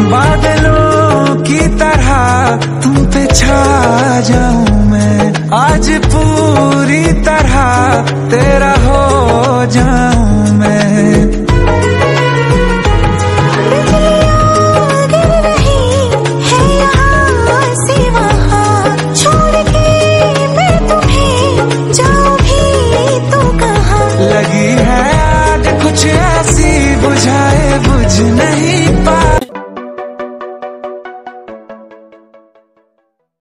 बादलों की तरह तुम पे छा जाऊं मैं, आज पूरी तरह तेरा